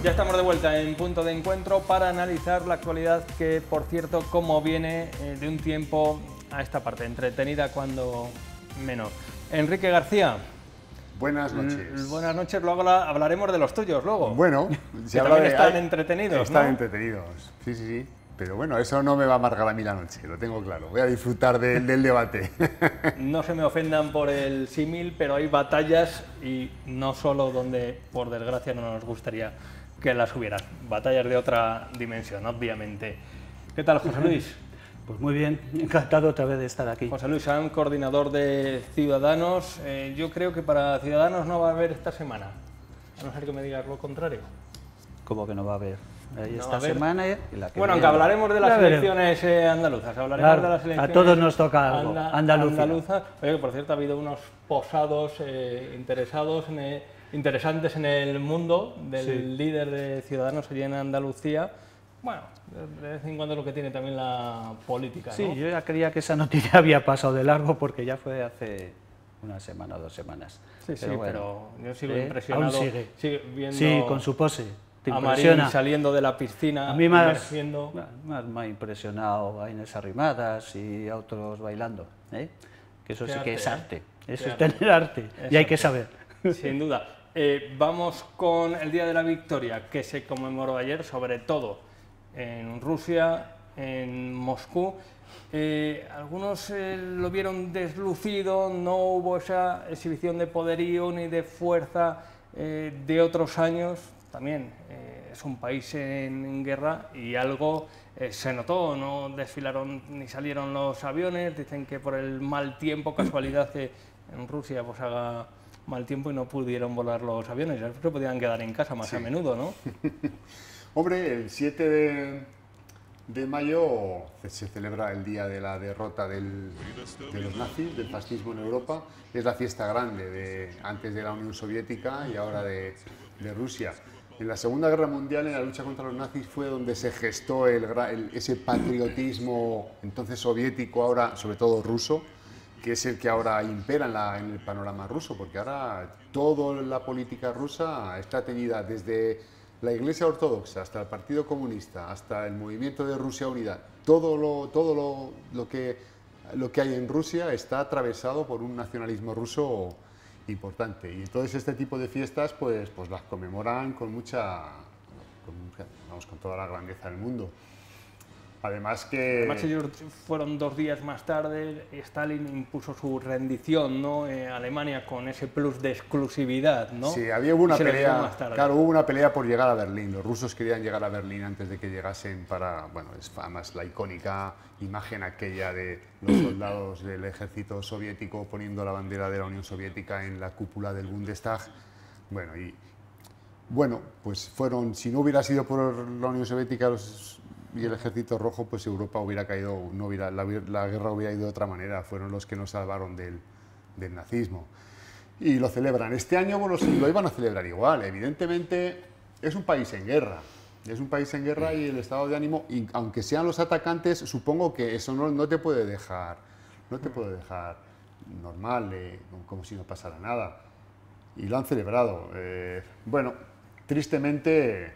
Ya estamos de vuelta en Punto de Encuentro para analizar la actualidad que, por cierto, como viene de un tiempo a esta parte, entretenida cuando menos. Enrique García. Buenas noches. Buenas noches, luego hablaremos de los tuyos luego. Bueno, se habla de... Están entretenidos, Están ¿no? entretenidos, sí. Pero bueno, eso no me va a amargar a mí la noche, lo tengo claro. Voy a disfrutar del debate. No se me ofendan por el símil, pero hay batallas y no solo donde, por desgracia, no nos gustaría que las hubieran. Batallas de otra dimensión, obviamente. ¿Qué tal, José Luis? Pues muy bien, encantado otra vez de estar aquí. José Luis Sanz, coordinador de Ciudadanos. Yo creo que para Ciudadanos no va a haber esta semana, a no ser que me digas lo contrario. ¿Cómo que no va a haber? No esta semana y la que bueno, viene. aunque hablaremos de las elecciones andaluzas. Hablaremos Claro, de las elecciones a todos nos toca algo, andaluzas. Oye, que por cierto ha habido unos posados interesantes en el mundo del líder de Ciudadanos allí en Andalucía. Bueno, de vez en cuando es lo que tiene también la política, ¿no? Sí, yo ya creía que esa noticia había pasado de largo porque ya fue hace una semana o 2 semanas. Sí, pero bueno, pero yo sigo impresionado. Aún sigue. Viendo sí, con su pose. Te a impresiona. Marín saliendo de la piscina. A mí me ha impresionado a Inés Arrimadas y a otros bailando. Que eso sí que es arte. Eso es tener arte y hay que saber. Sin duda. Vamos con el Día de la Victoria, que se conmemoró ayer, sobre todo en Rusia, en Moscú. Algunos lo vieron deslucido, no hubo esa exhibición de poderío ni de fuerza de otros años. También es un país en guerra y algo se notó, no desfilaron ni salieron los aviones. Dicen que por el mal tiempo, casualidad que en Rusia pues haga mal tiempo y no pudieron volar los aviones, se podían quedar en casa más a menudo, ¿no? Hombre, el 7 de mayo se celebra el día de la derrota de los nazis, del fascismo en Europa. Es la fiesta grande antes de la Unión Soviética y ahora de Rusia. En la Segunda Guerra Mundial, en la lucha contra los nazis, fue donde se gestó ese patriotismo entonces soviético, ahora sobre todo ruso, que es el que ahora impera en el panorama ruso, porque ahora toda la política rusa está teñida desde la Iglesia Ortodoxa hasta el Partido Comunista, hasta el movimiento de Rusia Unida. Todo lo que hay en Rusia está atravesado por un nacionalismo ruso importante, y entonces este tipo de fiestas pues las conmemoran con toda la grandeza del mundo. Además ellos fueron 2 días más tarde, Stalin impuso su rendición, ¿no? Alemania con ese plus de exclusividad, ¿no? Sí, hubo una pelea, claro, hubo una pelea por llegar a Berlín. Los rusos querían llegar a Berlín antes de que llegasen es además la icónica imagen aquella de los soldados del ejército soviético poniendo la bandera de la Unión Soviética en la cúpula del Bundestag. Pues si no hubiera sido por la Unión Soviética y el Ejército Rojo, pues Europa hubiera caído, la guerra hubiera ido de otra manera. Fueron los que nos salvaron del nazismo. Y lo celebran. Este año lo iban a celebrar igual. Evidentemente es un país en guerra. Es un país en guerra y el estado de ánimo, aunque sean los atacantes, supongo que eso no te puede dejar normal, como si no pasara nada. Y lo han celebrado. Tristemente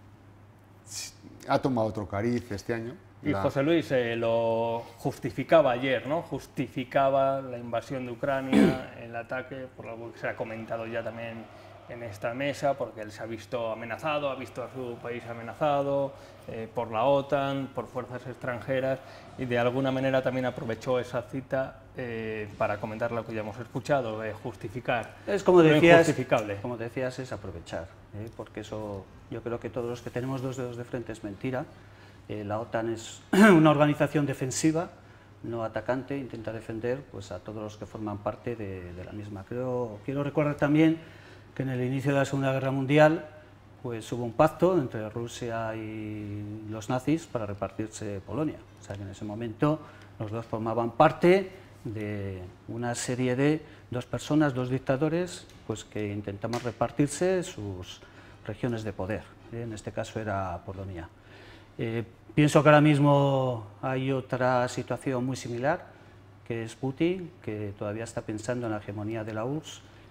ha tomado otro cariz este año. Y José Luis lo justificaba ayer, ¿no? Justificaba la invasión de Ucrania, el ataque, por lo que se ha comentado ya también en esta mesa, porque él se ha visto amenazado, ha visto a su país amenazado por la OTAN, por fuerzas extranjeras, y de alguna manera también aprovechó esa cita para comentar lo que ya hemos escuchado, justificar es como decías, lo injustificable. Como decías, es aprovechar, porque eso yo creo que todos los que tenemos 2 dedos de frente es mentira. La OTAN es una organización defensiva, no atacante, intenta defender pues, a todos los que forman parte de la misma. Quiero recordar también que en el inicio de la Segunda Guerra Mundial pues, hubo un pacto entre Rusia y los nazis para repartirse Polonia. O sea que en ese momento los dos formaban parte de una serie de 2 personas, 2 dictadores, pues, que intentaban repartirse sus regiones de poder. En este caso era Polonia. Pienso que ahora mismo hay otra situación muy similar, que es Putin, que todavía está pensando en la hegemonía de la URSS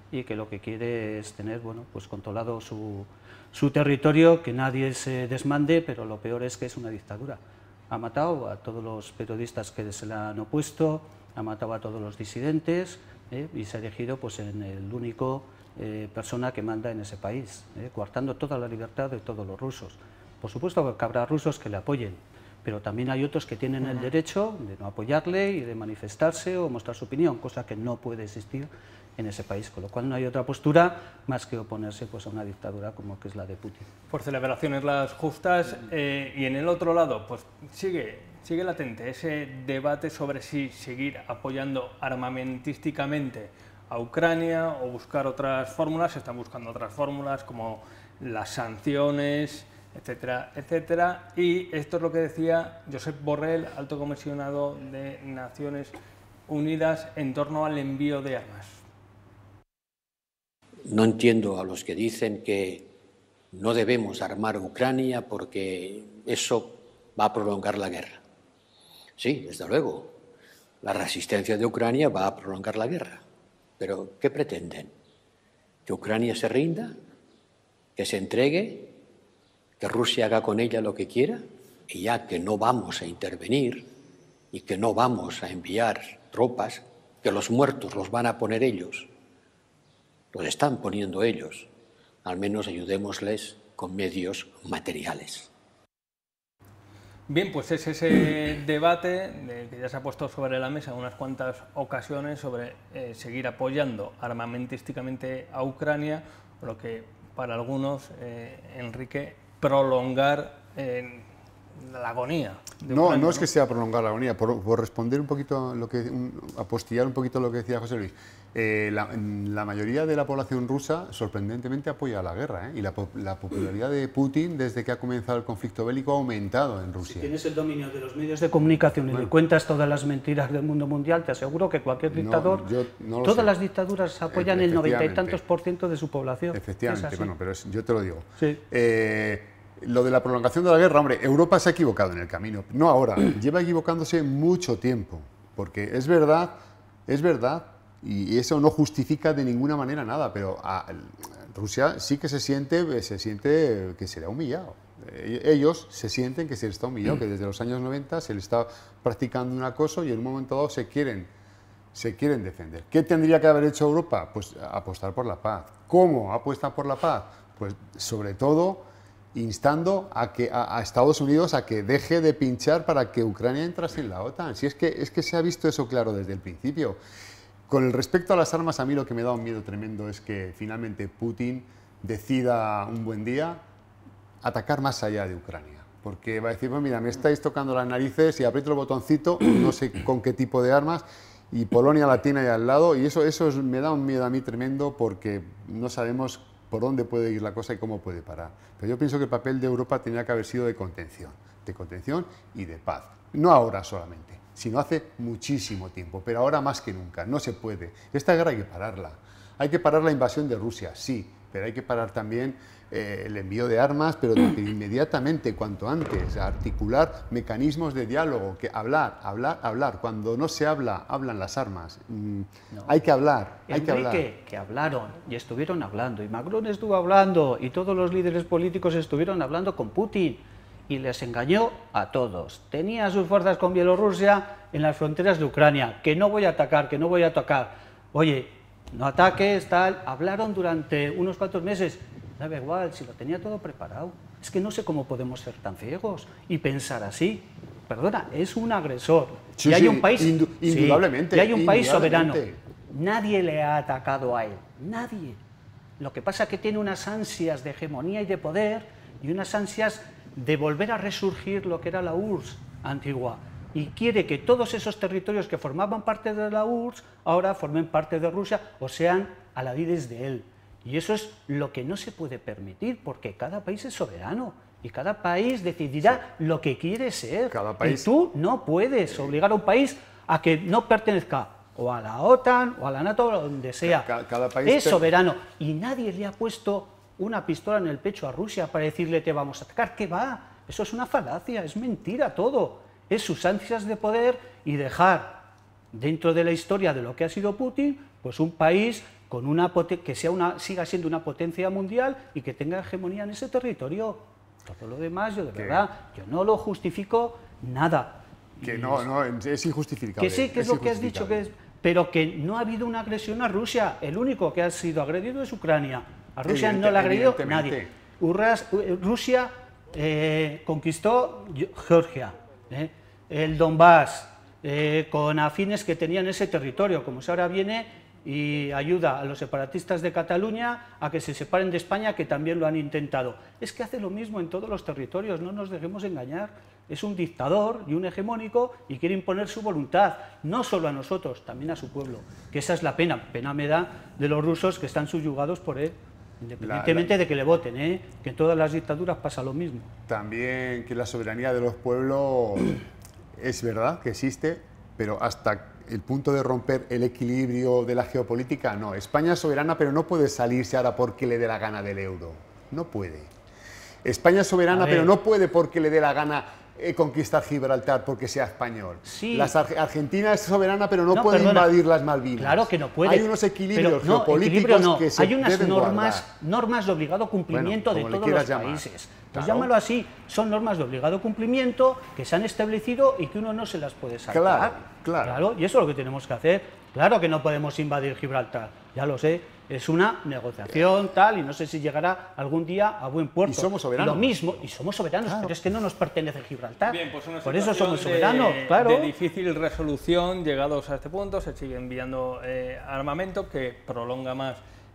y que lo que quiere es tener, bueno, pues controlado su territorio, que nadie se desmande, pero lo peor es que es una dictadura. Ha matado a todos los periodistas que se le han opuesto, ha matado a todos los disidentes, y se ha elegido pues, en el único persona que manda en ese país, coartando toda la libertad de todos los rusos. Por supuesto que habrá rusos que le apoyen, pero también hay otros que tienen el derecho de no apoyarle y de manifestarse o mostrar su opinión, cosa que no puede existir en ese país, con lo cual no hay otra postura más que oponerse pues, a una dictadura como que es la de Putin. Por celebraciones las justas, y en el otro lado pues sigue latente ese debate sobre si seguir apoyando armamentísticamente a Ucrania o buscar otras fórmulas. Se están buscando otras fórmulas como las sanciones, etcétera, etcétera, y esto es lo que decía Josep Borrell, alto comisionado de Naciones Unidas, en torno al envío de armas. No entiendo a los que dicen que no debemos armar a Ucrania porque eso va a prolongar la guerra. Sí, desde luego, la resistencia de Ucrania va a prolongar la guerra. Pero, ¿qué pretenden? ¿Que Ucrania se rinda? ¿Que se entregue? ¿Que Rusia haga con ella lo que quiera? Y ya que no vamos a intervenir y que no vamos a enviar tropas, que los muertos los van a poner ellos, los están poniendo ellos, al menos ayudémosles con medios materiales. Bien, pues es ese debate que ya se ha puesto sobre la mesa en unas cuantas ocasiones sobre seguir apoyando armamentísticamente a Ucrania, lo que para algunos, Enrique, prolongar la agonía de Ucrania. No es que sea prolongar la agonía, por responder un poquito, apostillar un poquito lo que decía José Luis. La mayoría de la población rusa sorprendentemente apoya la guerra, y la popularidad de Putin desde que ha comenzado el conflicto bélico ha aumentado en Rusia. Si tienes el dominio de los medios de comunicación y le cuentas todas las mentiras del mundo mundial, te aseguro que cualquier dictador, todas las dictaduras apoyan el 90 y tantos % de su población. Efectivamente, bueno, pero yo te lo digo. Sí. Lo de la prolongación de la guerra, hombre, Europa se ha equivocado en el camino, no ahora, lleva equivocándose mucho tiempo, porque es verdad, y eso no justifica de ninguna manera nada, pero Rusia sí que se siente que se le ha humillado. Ellos se sienten que se les está humillado, que desde los años 90 se les está practicando un acoso y en un momento dado se quieren defender. ¿Qué tendría que haber hecho Europa? Pues apostar por la paz. ¿Cómo apuesta por la paz? Pues sobre todo instando a Estados Unidos a que deje de pinchar para que Ucrania entrase en la OTAN. Si es que se ha visto eso claro desde el principio. Con el respecto a las armas, a mí lo que me da un miedo tremendo es que finalmente Putin decida un buen día atacar más allá de Ucrania. Porque va a decir, pues mira, me estáis tocando las narices y aprieto el botoncito, no sé con qué tipo de armas, y Polonia la tiene ahí al lado, y eso me da un miedo a mí tremendo porque no sabemos por dónde puede ir la cosa y cómo puede parar. Pero yo pienso que el papel de Europa tenía que haber sido de contención y de paz. No ahora solamente, sino hace muchísimo tiempo, pero ahora más que nunca. No se puede. Esta guerra hay que pararla. Hay que parar la invasión de Rusia, sí, pero hay que parar también el envío de armas, pero inmediatamente, cuanto antes, articular mecanismos de diálogo, que hablar. Cuando no se habla, hablan las armas. No. Hay que hablar, que hablaron y estuvieron hablando, y Macron estuvo hablando, y todos los líderes políticos estuvieron hablando con Putin, y les engañó a todos. Tenía sus fuerzas con Bielorrusia en las fronteras de Ucrania, que no voy a atacar, que no voy a atacar. Oye, no ataques, tal. Hablaron durante unos cuantos meses. Daba igual, si lo tenía todo preparado. Es que no sé cómo podemos ser tan ciegos y pensar así. Perdona, es un agresor. Sí, y hay un país, indudablemente. Y hay un país soberano. Nadie le ha atacado a él. Nadie. Lo que pasa es que tiene unas ansias de hegemonía y de poder y unas ansias de volver a resurgir lo que era la URSS antigua. Y quiere que todos esos territorios que formaban parte de la URSS ahora formen parte de Rusia o sean aladides de él. Y eso es lo que no se puede permitir, porque cada país es soberano y cada país decidirá lo que quiere ser. Y tú no puedes obligar a un país a que no pertenezca o a la OTAN o a la NATO o a donde sea. Cada país es soberano y nadie le ha puesto una pistola en el pecho a Rusia para decirle te vamos a atacar. ¿Qué va? Eso es una falacia, es mentira todo. Es sus ansias de poder y dejar dentro de la historia de lo que ha sido Putin, pues un país con que siga siendo una potencia mundial y que tenga hegemonía en ese territorio. Todo lo demás, yo de verdad, yo no lo justifico nada. Que no, es injustificable. Que sí, que es lo que has dicho, pero que no ha habido una agresión a Rusia. El único que ha sido agredido es Ucrania. A Rusia no le ha agredido nadie. Rusia conquistó Georgia, el Donbass, con afines que tenían ese territorio, como si ahora viene y ayuda a los separatistas de Cataluña a que se separen de España, que también lo han intentado. Es que hace lo mismo en todos los territorios, no nos dejemos engañar. Es un dictador y un hegemónico y quiere imponer su voluntad, no solo a nosotros, también a su pueblo, que esa es la pena me da de los rusos que están subyugados por él, independientemente de que le voten, que en todas las dictaduras pasa lo mismo. También que la soberanía de los pueblos es verdad que existe, pero hasta el punto de romper el equilibrio de la geopolítica, no. España es soberana, pero no puede salirse ahora porque le dé la gana del euro. No puede. España es soberana, pero no puede porque le dé la gana conquistar Gibraltar porque sea español. Sí. Argentina es soberana, pero no puede invadir las Malvinas. Claro que no puede. Hay unos equilibrios geopolíticos que se hay unas deben normas de obligado cumplimiento de todos los países. Pues llámalo así, son normas de obligado cumplimiento que se han establecido y que uno no se las puede saltar. Claro, y eso es lo que tenemos que hacer. Claro que no podemos invadir Gibraltar, ya lo sé, es una negociación tal, y no sé si llegará algún día a buen puerto. Y somos soberanos. Lo mismo, y somos soberanos, claro. Pero es que no nos pertenece Gibraltar. Bien, pues por eso somos soberanos, claro. De difícil resolución, llegados a este punto, se sigue enviando armamento que prolonga más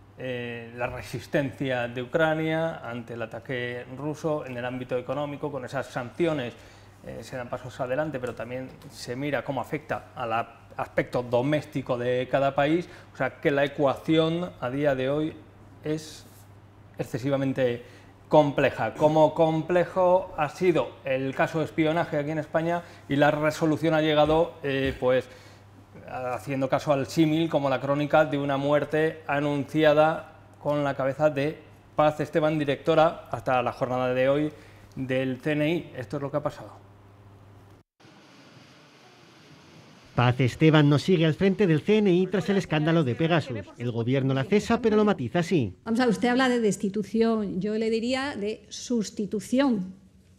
la resistencia de Ucrania ante el ataque ruso en el ámbito económico. Con esas sanciones se dan pasos adelante, pero también se mira cómo afecta al aspecto doméstico de cada país. O sea que la ecuación a día de hoy es excesivamente compleja. Como complejo ha sido el caso de espionaje aquí en España, y la resolución ha llegado pues haciendo caso al símil, como la crónica de una muerte anunciada con la cabeza de Paz Esteban, directora hasta la jornada de hoy del CNI. Esto es lo que ha pasado. Paz Esteban no sigue al frente del CNI tras el escándalo de Pegasus. El gobierno la cesa, pero lo matiza así. Vamos a ver, usted habla de destitución, yo le diría de sustitución.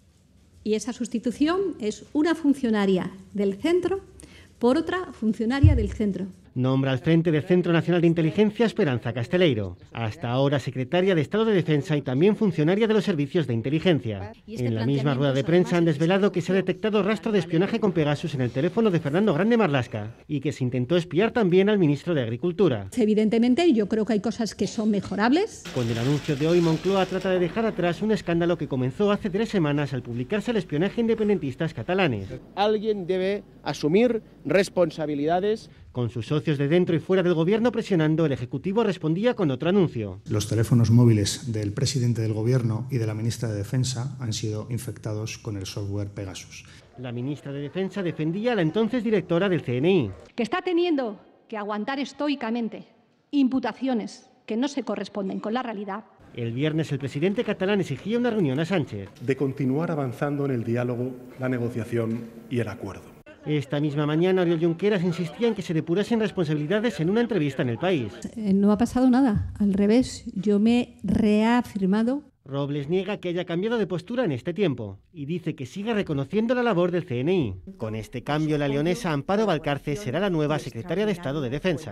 Y esa sustitución es una funcionaria del centro por otra funcionaria del centro. Nombra al frente del Centro Nacional de Inteligencia Esperanza Casteleiro, hasta ahora secretaria de Estado de Defensa y también funcionaria de los servicios de inteligencia. En la misma rueda de prensa han desvelado que se ha detectado rastro de espionaje con Pegasus en el teléfono de Fernando Grande Marlaska y que se intentó espiar también al ministro de Agricultura. Evidentemente, yo creo que hay cosas que son mejorables. Con el anuncio de hoy, Moncloa trata de dejar atrás un escándalo que comenzó hace 3 semanas al publicarse el espionaje a independentistas catalanes. Alguien debe asumir responsabilidades. Con sus socios de dentro y fuera del gobierno presionando, el Ejecutivo respondía con otro anuncio. Los teléfonos móviles del presidente del gobierno y de la ministra de Defensa han sido infectados con el software Pegasus. La ministra de Defensa defendía a la entonces directora del CNI. Que está teniendo que aguantar estoicamente imputaciones que no se corresponden con la realidad. El viernes el presidente catalán exigía una reunión a Sánchez. De continuar avanzando en el diálogo, la negociación y el acuerdo. Esta misma mañana, Oriol Junqueras insistía en que se depurasen responsabilidades en una entrevista en El País. No ha pasado nada, al revés, yo me he reafirmado. Robles niega que haya cambiado de postura en este tiempo y dice que sigue reconociendo la labor del CNI. Con este cambio, la leonesa Amparo Valcarce será la nueva secretaria de Estado de Defensa.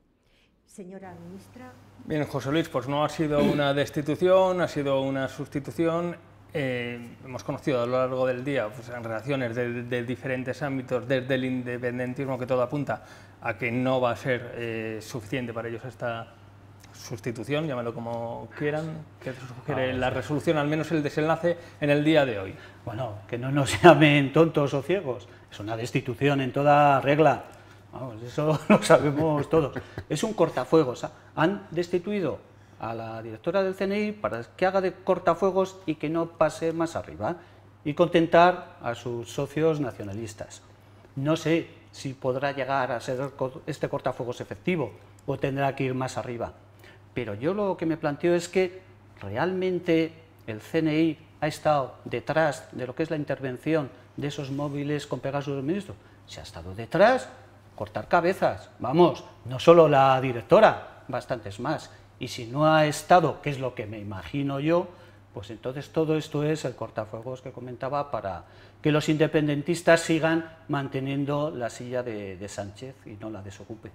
Señora ministra. Bien, José Luis, pues no ha sido una destitución, ha sido una sustitución. Hemos conocido a lo largo del día pues, en relaciones de diferentes ámbitos, desde el independentismo, que todo apunta a que no va a ser suficiente para ellos esta sustitución, llámalo como quieran. ¿Qué sugiere la resolución, al menos el desenlace en el día de hoy? Bueno, que no nos llamen tontos o ciegos, es una destitución en toda regla. Vamos, eso lo sabemos todos. Es un cortafuegos. Han destituido a la directora del CNI para que haga de cortafuegos y que no pase más arriba y contentar a sus socios nacionalistas. No sé si podrá llegar a ser este cortafuegos efectivo o tendrá que ir más arriba, pero yo lo que me planteo es que realmente el CNI ha estado detrás de lo que es la intervención de esos móviles con Pegasus del ministro. Se ha estado detrás, cortar cabezas, vamos, no solo la directora, bastantes más. Y si no ha estado, que es lo que me imagino yo, pues entonces todo esto es el cortafuegos que comentaba para que los independentistas sigan manteniendo la silla de Sánchez y no la desocupe.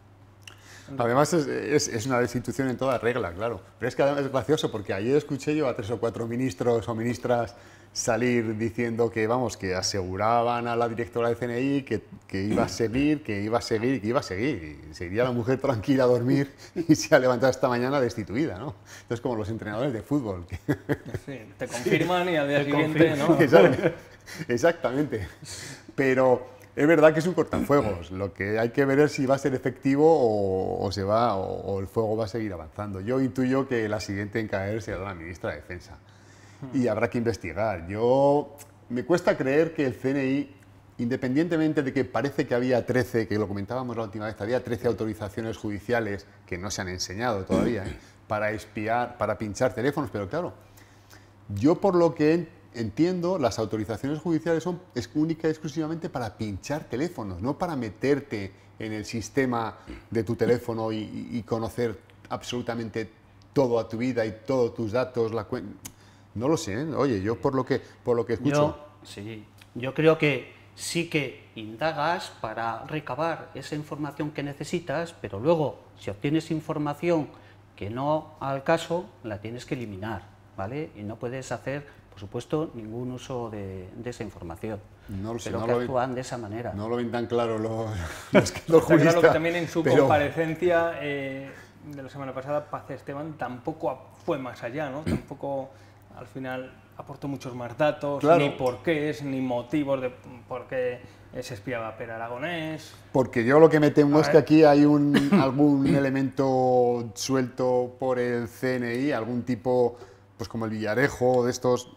Además es una destitución en toda regla, claro. Pero es que además es gracioso porque ayer escuché yo a 3 o 4 ministros o ministras salir diciendo que, vamos, que aseguraban a la directora de CNI que iba a seguir, que iba a seguir y que iba a seguir. Y se iría la mujer tranquila a dormir y se ha levantado esta mañana destituida, ¿no? Entonces, como los entrenadores de fútbol. Sí, te confirman y al día siguiente, ¿no? Exactamente. Pero es verdad que es un cortafuegos. Lo que hay que ver es si va a ser efectivo o el fuego va a seguir avanzando. Yo intuyo que la siguiente en caer será la ministra de Defensa. Y habrá que investigar. Me cuesta creer que el CNI, independientemente de que parece que había 13, que lo comentábamos la última vez, había 13 autorizaciones judiciales que no se han enseñado todavía, para espiar, para pinchar teléfonos, pero claro, yo por lo que entiendo, las autorizaciones judiciales son única y exclusivamente para pinchar teléfonos, no para meterte en el sistema de tu teléfono y conocer absolutamente toda tu vida y todos tus datos, no lo sé, ¿eh? Oye, yo por lo que escucho. Yo creo que sí que indagas para recabar esa información que necesitas, pero luego, si obtienes información que no al caso, la tienes que eliminar, ¿vale? Y no puedes hacer, por supuesto, ningún uso de esa información. No lo sé, pero que actúan de esa manera. No lo ven tan claro los juristas. Claro que también en su pero comparecencia de la semana pasada, Paz Esteban tampoco fue más allá, ¿no? Tampoco al final aportó muchos más datos, claro, ni porqués, ni motivos de por qué se espiaba a Per Aragonés. Porque yo lo que me temo es que aquí hay algún elemento suelto por el CNI, algún tipo, pues como el Villarejo, de estos,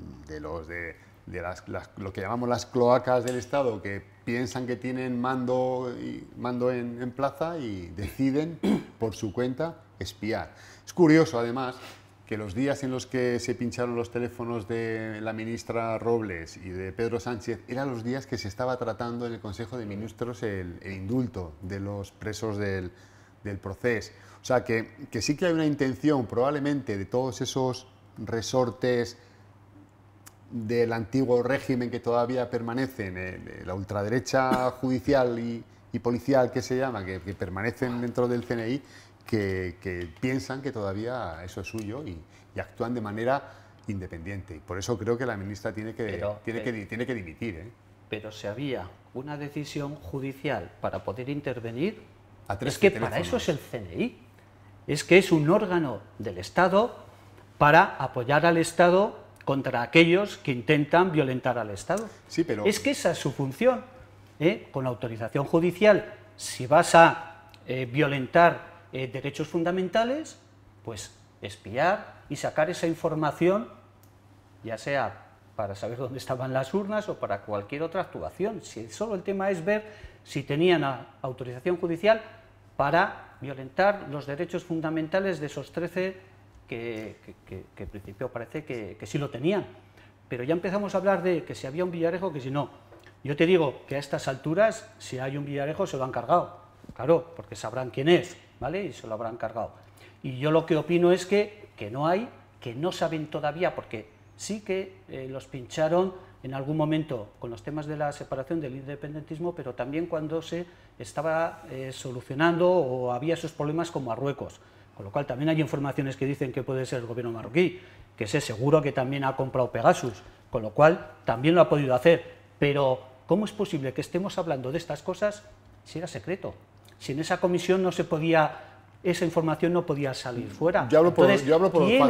lo que llamamos las cloacas del Estado, que piensan que tienen mando en plaza y deciden por su cuenta espiar. Es curioso, además, que los días en los que se pincharon los teléfonos de la ministra Robles y de Pedro Sánchez eran los días que se estaba tratando en el Consejo de Ministros el indulto de los presos del proceso. O sea, que sí que hay una intención probablemente de todos esos resortes del antiguo régimen que todavía permanecen, la ultraderecha judicial y policial que se llama, que permanecen dentro del CNI, que piensan que todavía eso es suyo y actúan de manera independiente. Y por eso creo que la ministra tiene que dimitir, ¿eh? Pero si había una decisión judicial para poder intervenir, es teléfonos. que para eso es el CNI. Es que es un órgano del Estado para apoyar al Estado contra aquellos que intentan violentar al Estado. Sí, pero es que esa es su función, ¿eh? Con autorización judicial, si vas a violentar derechos fundamentales, pues espiar y sacar esa información, ya sea para saber dónde estaban las urnas o para cualquier otra actuación. Si solo el tema es ver si tenían autorización judicial para violentar los derechos fundamentales de esos 13 que en principio parece que sí lo tenían. Pero ya empezamos a hablar de que si había un Villarejo, que si no. Yo te digo que a estas alturas, si hay un Villarejo, se lo han cargado. Claro, porque sabrán quién es, ¿vale? Y se lo habrán cargado. Y yo lo que opino es que no hay, que no saben todavía, porque sí que los pincharon en algún momento con los temas de la separación del independentismo, pero también cuando se estaba solucionando o había esos problemas con Marruecos. Con lo cual también hay informaciones que dicen que puede ser el gobierno marroquí, que sé seguro que también ha comprado Pegasus, con lo cual también lo ha podido hacer. Pero ¿cómo es posible que estemos hablando de estas cosas si era secreto? Si en esa comisión no se podía, esa información no podía salir fuera. Yo hablo por ¿quién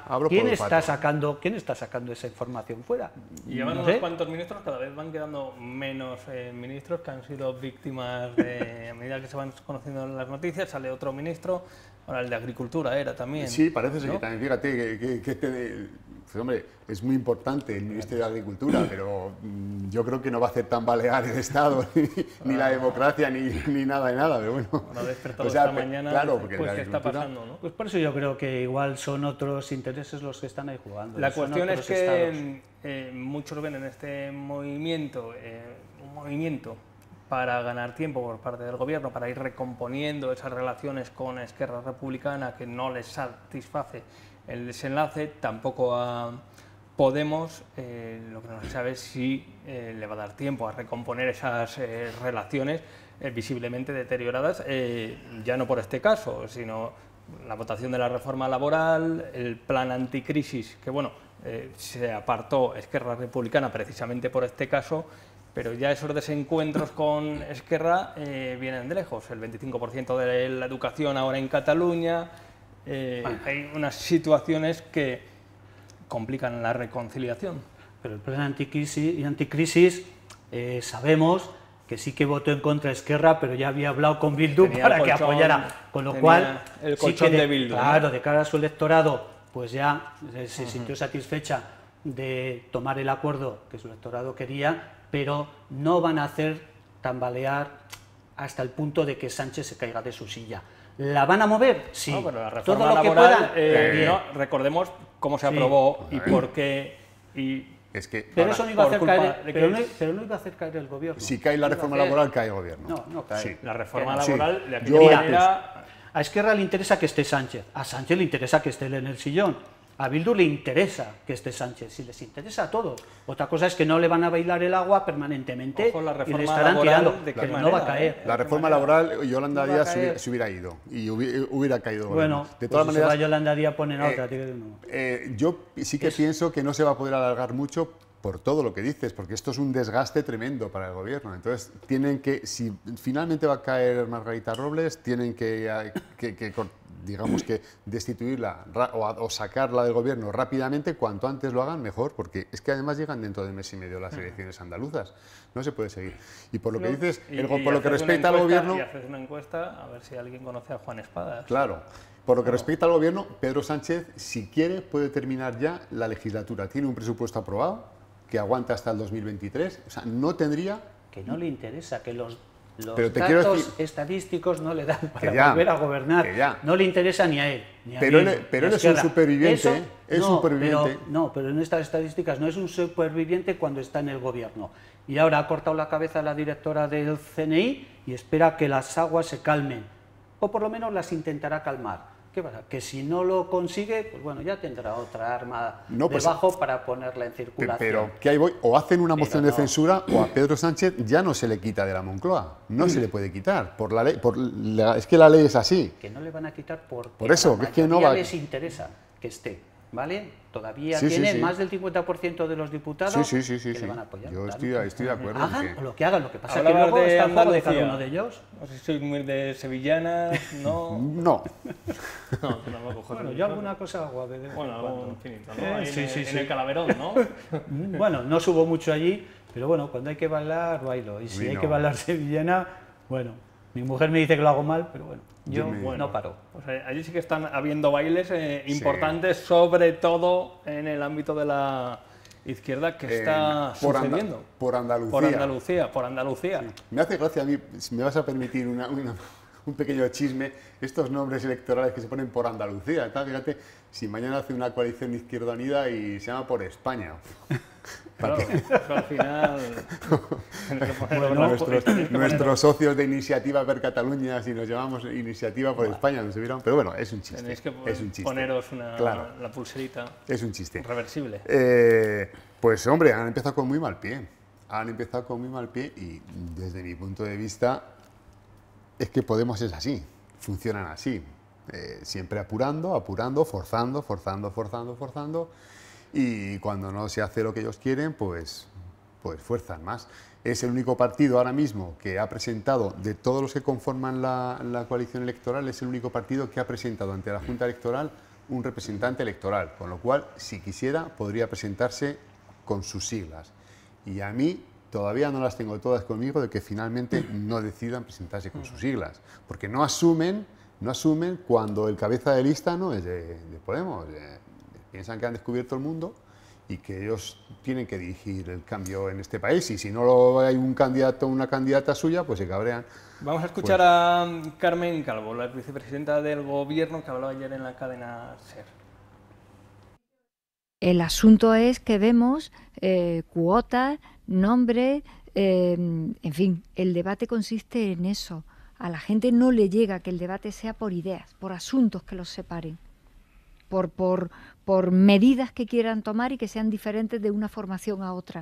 está sacando esa información fuera? Y llevan unos cuantos ministros, cada vez van quedando menos ministros que han sido víctimas a medida que se van conociendo las noticias, sale otro ministro, ahora el de Agricultura era también. Sí, parece ser, ¿no? que también, fíjate, pues hombre, es muy importante el Ministerio de Agricultura, pero yo creo que no va a hacer tambalear el Estado, ni la democracia, ni nada de nada, pero bueno. Bueno, despertado esta mañana, claro, porque pues ¿qué está pasando, no? Pues por eso yo creo que igual son otros intereses los que están ahí jugando. La cuestión es que muchos ven en este movimiento un movimiento para ganar tiempo por parte del gobierno, para ir recomponiendo esas relaciones con Esquerra Republicana que no les satisface el desenlace, tampoco a Podemos, lo que no se sabe es si le va a dar tiempo a recomponer esas relaciones visiblemente deterioradas, ya no por este caso, sino la votación de la reforma laboral, el plan anticrisis, que bueno, se apartó Esquerra Republicana precisamente por este caso, pero ya esos desencuentros con Esquerra vienen de lejos. El 25% de la educación ahora en Cataluña, hay unas situaciones que complican la reconciliación. Pero el plan anticrisis sabemos que sí que votó en contra Esquerra, pero ya había hablado con Bildu para que apoyara, con lo cual el colchón de Bildu, claro, ¿no? De cara a su electorado, pues ya se sintió satisfecha de tomar el acuerdo que su electorado quería, pero no van a hacer tambalear hasta el punto de que Sánchez se caiga de su silla. ¿La van a mover? Sí. No, pero la reforma todo lo laboral, que puedan. no, recordemos cómo se aprobó y por qué. Es que pero eso no iba a hacer caer, pero no iba a hacer caer el gobierno. Si cae la reforma laboral, cae el gobierno. No cae. Sí. La reforma laboral, sí. de aquella manera... A Esquerra le interesa que esté Sánchez, a Sánchez le interesa que esté él en el sillón, a Bildu le interesa que esté Sánchez, si les interesa a todos. Otra cosa es que no le van a bailar el agua permanentemente. Ojo, la y le reforma estarán tirando, ¿de qué pero manera, no va a caer. La reforma laboral, Yolanda Díaz se hubiera ido y hubiera caído. Bueno, de todas pues maneras, si se va Yolanda Díaz, ponen otra. Yo sí que pienso que no se va a poder alargar mucho por todo lo que dices, porque esto es un desgaste tremendo para el gobierno. Entonces, tienen que, si finalmente va a caer Margarita Robles, tienen que digamos que destituirla o sacarla del gobierno rápidamente, cuanto antes lo hagan mejor, porque es que además llegan dentro de mes y medio las elecciones andaluzas, no se puede seguir. Y por lo que dices, por lo que respecta al gobierno... Y haces una encuesta a ver si alguien conoce a Juan Espadas. Claro, por lo que respecta al gobierno, Pedro Sánchez, si quiere, puede terminar ya la legislatura. Tiene un presupuesto aprobado, que aguanta hasta el 2023, o sea, no tendría... Que no le interesa, que los datos estadísticos no le dan para volver a gobernar, no le interesa ni a él, ni a pero mí, pero él es un superviviente, pero en estas estadísticas no es un superviviente cuando está en el gobierno. Y ahora ha cortado la cabeza a la directora del CNI y espera que las aguas se calmen, o por lo menos las intentará calmar. ¿Qué pasa? Que si no lo consigue, pues bueno, ya tendrá otra arma debajo para ponerla en circulación. Pero ¿qué hay voy? O hacen una moción de censura o a Pedro Sánchez ya no se le quita de la Moncloa. No se le puede quitar. Por la ley, es que la ley es así. Que no le van a quitar porque por eso, a la es que no va... les interesa que esté, ¿vale? Todavía tiene más del 50% de los diputados que le van a apoyar. Yo estoy de acuerdo. Hagan lo que hagan, lo que pasa es que luego está el juego de cada uno de ellos. No sé si soy muy de sevillanas, ¿no? No. Bueno, yo alguna cosa hago bueno, algo infinito, ¿no? En el Calaverón, ¿no? Bueno, no subo mucho allí, pero bueno, cuando hay que bailar, bailo. Y si hay que bailar sevillana, bueno, mi mujer me dice que lo hago mal, pero bueno, yo no paro. Pues allí sí que están habiendo bailes importantes, sobre todo en el ámbito de la izquierda, que está sucediendo. Por Andalucía. Por Andalucía. Sí. Me hace gracia a mí, si me vas a permitir un pequeño chisme, estos nombres electorales que se ponen por Andalucía. Fíjate, si mañana hace una coalición Izquierda Unida y se llama por España. Claro, eso al final... nuestros socios de Iniciativa per Cataluña, si nos llamamos Iniciativa por España, no se vieron, pero bueno, es un chiste. Tenéis que chiste. Poneros la pulserita. Es un chiste. Reversible. Pues hombre, han empezado con muy mal pie. Y desde mi punto de vista es que Podemos es así, funcionan así. Siempre apurando, forzando. Y cuando no se hace lo que ellos quieren, pues fuerzan más. Es el único partido ahora mismo que ha presentado, de todos los que conforman la coalición electoral, es el único partido que ha presentado ante la Junta Electoral un representante electoral, con lo cual, si quisiera, podría presentarse con sus siglas. Y a mí todavía no las tengo todas conmigo de que finalmente no decidan presentarse con sus siglas, porque no asumen cuando el cabeza de lista no es de Podemos. Piensan que han descubierto el mundo y que ellos tienen que dirigir el cambio en este país, y si no hay un candidato o una candidata suya, pues se cabrean. Vamos a escuchar a Carmen Calvo, la vicepresidenta del Gobierno, que hablaba ayer en la cadena SER. El asunto es que vemos cuotas, nombres, En fin, el debate consiste en eso. A la gente no le llega que el debate sea por ideas, por asuntos que los separen, por medidas que quieran tomar y que sean diferentes de una formación a otra.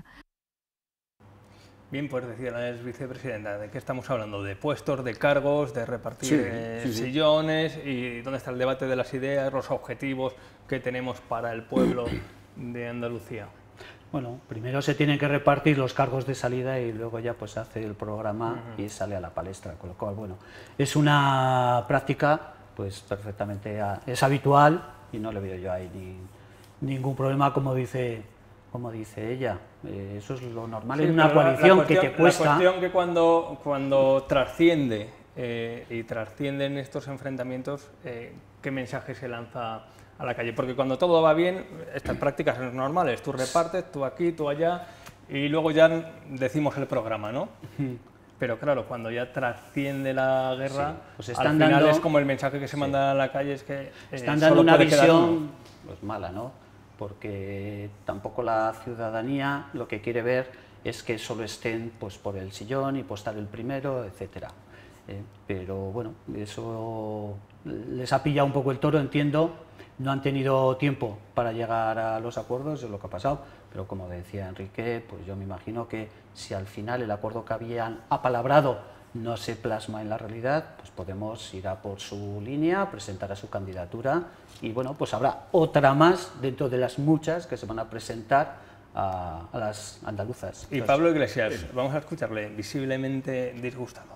Bien, pues decía la vicepresidenta, ¿de qué estamos hablando? ¿De puestos, de cargos, de repartir sillones? ¿Y dónde está el debate de las ideas, los objetivos que tenemos para el pueblo de Andalucía? Bueno, primero se tienen que repartir los cargos de salida y luego ya pues hace el programa y sale a la palestra, con lo cual, bueno, es una práctica pues perfectamente, es habitual y no le veo yo ahí ningún problema, como dice ella. Eso es lo normal en una coalición que te cuesta. La cuestión que cuando trasciende y trascienden estos enfrentamientos, ¿qué mensaje se lanza a la calle? Porque cuando todo va bien, estas prácticas son normales, tú repartes, tú aquí, tú allá, y luego ya decimos el programa, ¿no? Pero claro, cuando ya trasciende la guerra, pues al final es como el mensaje que se manda a la calle, es que están dando una visión pues mala, ¿no? Porque tampoco la ciudadanía lo que quiere ver es que solo estén pues por el sillón y por estar el primero, etcétera. Pero bueno, eso les ha pillado un poco el toro, entiendo. No han tenido tiempo para llegar a los acuerdos, es lo que ha pasado, pero como decía Enrique, pues yo me imagino que si al final el acuerdo que habían apalabrado no se plasma en la realidad, pues Podemos irá por su línea, presentará su candidatura y bueno, pues habrá otra más dentro de las muchas que se van a presentar a las andaluzas. Y Pablo Iglesias, vamos a escucharle, visiblemente disgustado.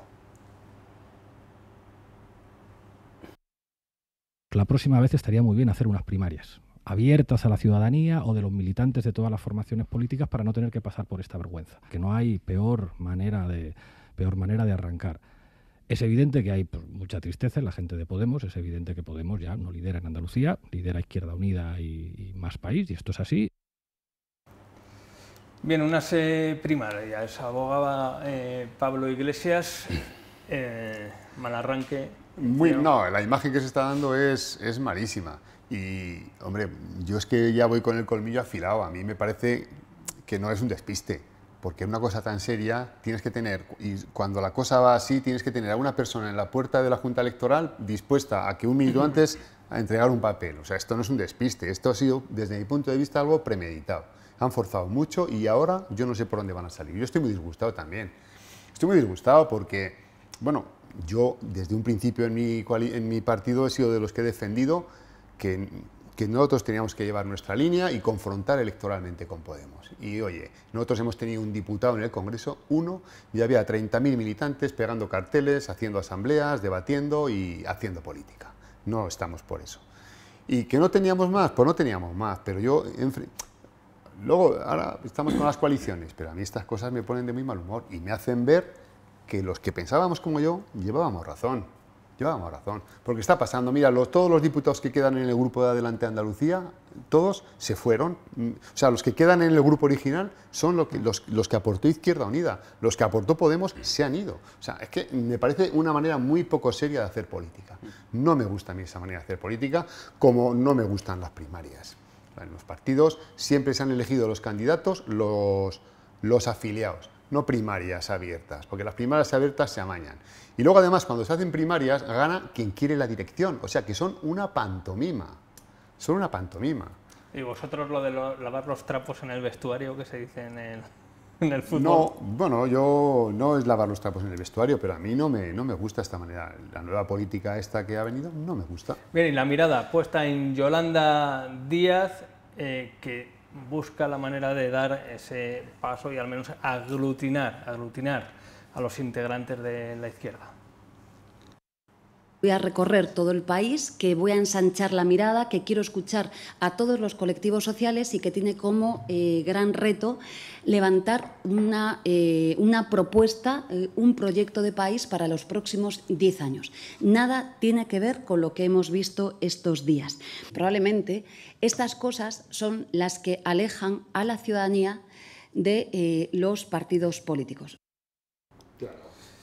La próxima vez estaría muy bien hacer unas primarias abiertas a la ciudadanía o de los militantes de todas las formaciones políticas para no tener que pasar por esta vergüenza, que no hay peor manera de arrancar. Es evidente que hay mucha tristeza en la gente de Podemos, es evidente que Podemos ya no lidera en Andalucía, lidera Izquierda Unida y Más País, y esto es así. Bien, unas primarias, abogaba Pablo Iglesias, mal arranque. No, la imagen que se está dando es malísima. Y, hombre, yo es que ya voy con el colmillo afilado. A mí me parece que no es un despiste, porque una cosa tan seria tienes que tener, y cuando la cosa va así, tienes que tener a una persona en la puerta de la Junta Electoral dispuesta a que un minuto antes a entregar un papel. O sea, esto no es un despiste, esto ha sido, desde mi punto de vista, algo premeditado. Han forzado mucho y ahora yo no sé por dónde van a salir. Yo estoy muy disgustado también. Estoy muy disgustado porque, bueno, yo desde un principio en mi partido he sido de los que he defendido que nosotros teníamos que llevar nuestra línea y confrontar electoralmente con Podemos. Y oye, nosotros hemos tenido un diputado en el Congreso, y había 30.000 militantes pegando carteles, haciendo asambleas, debatiendo y haciendo política. No estamos por eso. ¿Y que no teníamos más? Pues no teníamos más, pero yo... Luego, ahora estamos con las coaliciones, pero a mí estas cosas me ponen de muy mal humor y me hacen ver que los que pensábamos como yo llevábamos razón. Porque está pasando, mira, todos los diputados que quedan en el grupo de Adelante Andalucía, todos se fueron. O sea, los que quedan en el grupo original son los que aportó Izquierda Unida. Los que aportó Podemos se han ido. O sea, es que me parece una manera muy poco seria de hacer política. No me gusta a mí esa manera de hacer política, como no me gustan las primarias. En los partidos siempre se han elegido los candidatos, los afiliados, no primarias abiertas, porque las primarias abiertas se amañan. Y luego además cuando se hacen primarias gana quien quiere la dirección, o sea que son una pantomima, ¿Y vosotros lo de lavar los trapos en el vestuario que se dice en el fútbol? No, bueno, yo no es lavar los trapos en el vestuario, pero a mí no me gusta esta manera. La nueva política esta que ha venido no me gusta. Bien, y la mirada puesta en Yolanda Díaz, que busca la manera de dar ese paso y al menos aglutinar a los integrantes de la izquierda. Voy a recorrer todo el país, que voy a ensanchar la mirada, que quiero escuchar a todos los colectivos sociales y que tiene como gran reto levantar una propuesta, un proyecto de país para los próximos 10 años. Nada tiene que ver con lo que hemos visto estos días. Probablemente estas cosas son las que alejan a la ciudadanía de los partidos políticos.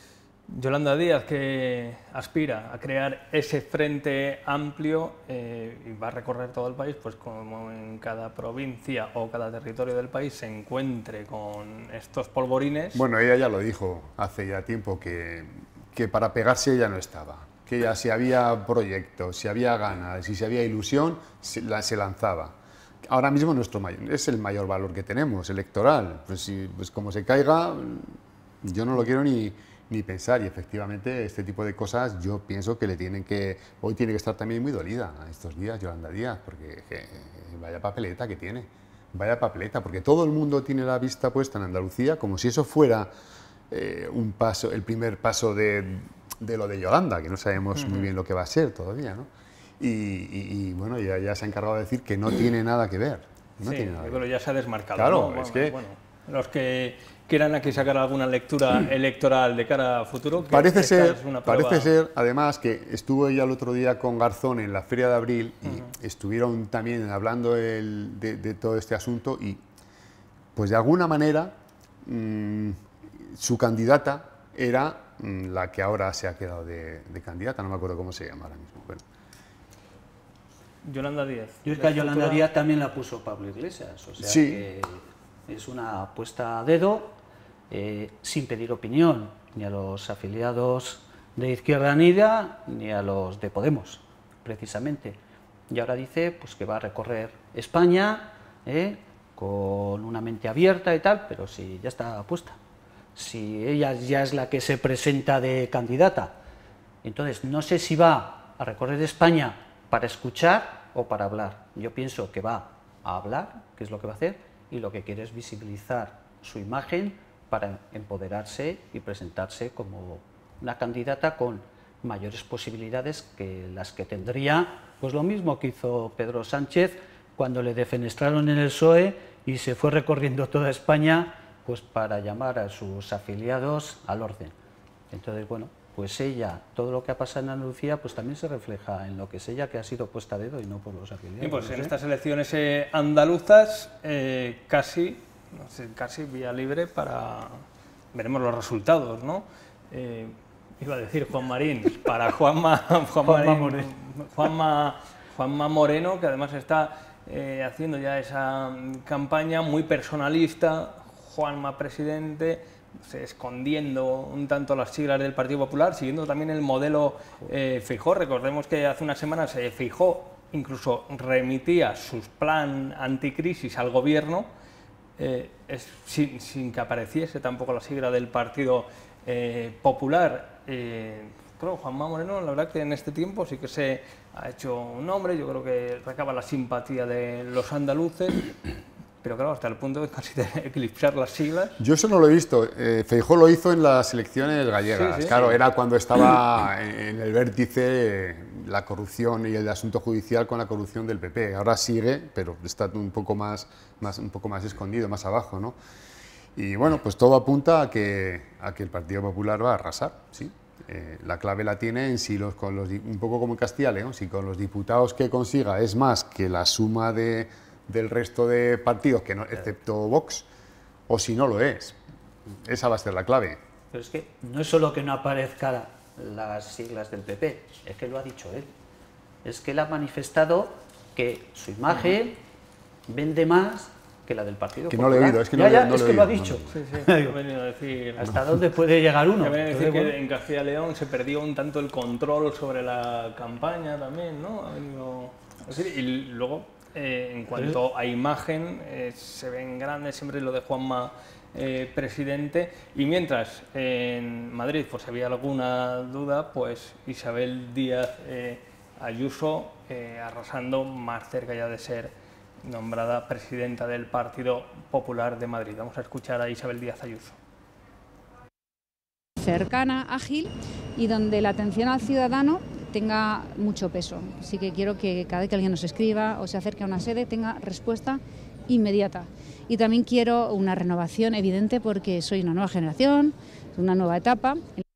Yolanda Díaz, que aspira a crear ese frente amplio y va a recorrer todo el país, pues como en cada provincia o cada territorio del país se encuentre con estos polvorines. Bueno, ella ya lo dijo hace ya tiempo, que para pegarse ella no estaba, que ya si había proyectos, si había ganas y si había ilusión, se lanzaba. Ahora mismo es el mayor valor que tenemos, electoral. Pues como se caiga, yo no lo quiero ni pensar, y efectivamente este tipo de cosas yo pienso que hoy tiene que estar también muy dolida estos días Yolanda Díaz, porque vaya papeleta que tiene, vaya papeleta, porque todo el mundo tiene la vista puesta en Andalucía, como si eso fuera el primer paso de lo de Yolanda, que no sabemos muy bien lo que va a ser todavía, ¿no? Y bueno, ya se ha encargado de decir que no tiene nada que ver. No tiene nada que ver. Pero ya se ha desmarcado. Claro, ¿no? es que... Bueno, los que quieran aquí sacar alguna lectura electoral de cara a futuro, parece ser, además, que estuvo ella el otro día con Garzón en la Feria de Abril y estuvieron también hablando de todo este asunto y, pues de alguna manera, su candidata era la que ahora se ha quedado de candidata, no me acuerdo cómo se llama ahora mismo. Bueno. Yolanda Díaz. Yo es que a Yolanda Díaz también la puso Pablo Iglesias, o sea sí. Que es una apuesta a dedo, sin pedir opinión ni a los afiliados de Izquierda Unida ni a los de Podemos, precisamente. Y ahora dice pues, que va a recorrer España con una mente abierta y tal, pero si ya está puesta. Si ella ya es la que se presenta de candidata, entonces no sé si va a recorrer España para escuchar o para hablar. Yo pienso que va a hablar, que es lo que va a hacer, y lo que quiere es visibilizar su imagen para empoderarse y presentarse como una candidata con mayores posibilidades que las que tendría, pues lo mismo que hizo Pedro Sánchez cuando le defenestraron en el PSOE y se fue recorriendo toda España pues para llamar a sus afiliados al orden. Entonces, bueno, pues ella, todo lo que ha pasado en Andalucía, pues también se refleja en lo que es ella, que ha sido puesta a dedo y no por los afiliados. Y pues en estas elecciones andaluzas, casi vía libre para... Veremos los resultados, ¿no? Iba a decir Juan Marín, para Juanma Moreno, que además está haciendo ya esa campaña muy personalista, Juanma presidente, escondiendo un tanto las siglas del Partido Popular, siguiendo también el modelo Feijóo. Recordemos que hace unas semanas Feijóo incluso remitía su plan anticrisis al gobierno, sin que apareciese tampoco la sigla del Partido Popular. Creo que Juanma Moreno, la verdad que en este tiempo sí que se ha hecho un nombre, yo creo que recaba la simpatía de los andaluces, pero claro, hasta el punto de casi de eclipsar las siglas. Yo eso no lo he visto. Feijóo lo hizo en las elecciones gallegas. Sí, claro, era cuando estaba en el vértice la corrupción y el asunto judicial con la corrupción del PP. Ahora sigue, pero está un poco más escondido, más abajo, ¿no? Y bueno, pues todo apunta a que el Partido Popular va a arrasar, ¿sí? La clave la tiene en si un poco como en Castilla y León, si con los diputados que consiga es más que la suma del resto de partidos, que no, excepto Vox, o si no lo es. Esa va a ser la clave. Pero es que no es solo que no aparezcan las siglas del PP, es que lo ha dicho él. Es que él ha manifestado que su imagen vende más que la del Partido Popular. Que no lo he oído, es que no lo ha dicho. Sí, he venido a decir... ¿Hasta dónde puede llegar uno? He venido a decir que en Castilla y León se perdió un tanto el control sobre la campaña también, ¿no? Ha venido a decir, y luego... en cuanto a imagen, se ven grandes siempre lo de Juanma presidente, y mientras en Madrid pues había alguna duda, pues Isabel Díaz Ayuso arrasando, más cerca ya de ser nombrada presidenta del Partido Popular de Madrid. Vamos a escuchar a Isabel Díaz Ayuso. Cercana, ágil y donde la atención al ciudadano tenga mucho peso. Así que quiero que cada vez que alguien nos escriba o se acerque a una sede tenga respuesta inmediata. Y también quiero una renovación evidente porque soy una nueva generación, una nueva etapa.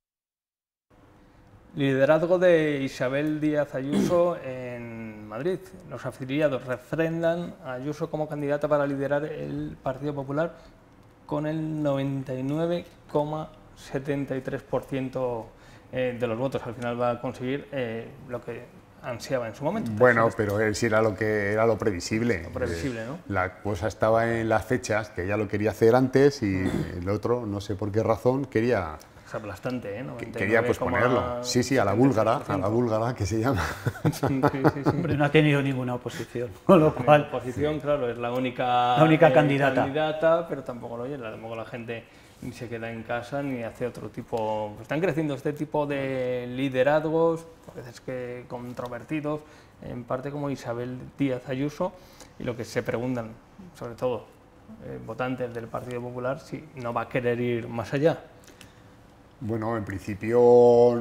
Liderazgo de Isabel Díaz Ayuso en Madrid. Los afiliados refrendan a Ayuso como candidata para liderar el Partido Popular con el 99,8%. 73% de los votos. Al final va a conseguir lo que ansiaba en su momento. Bueno, pero sí era lo que era lo previsible. Lo previsible, ¿no? La cosa estaba en las fechas, que ella lo quería hacer antes y el otro, no sé por qué razón, quería... Es aplastante, ¿eh? Quería posponerlo. Sí, a la búlgara, que se llama. Hombre, no ha tenido ninguna oposición, con lo cual... La oposición, claro, es la única candidata, pero tampoco lo oye, tampoco la gente ni se queda en casa ni hace otro tipo... Están creciendo este tipo de liderazgos, a veces que controvertidos, en parte como Isabel Díaz Ayuso, y lo que se preguntan, sobre todo votantes del Partido Popular, si no va a querer ir más allá. Bueno, en principio,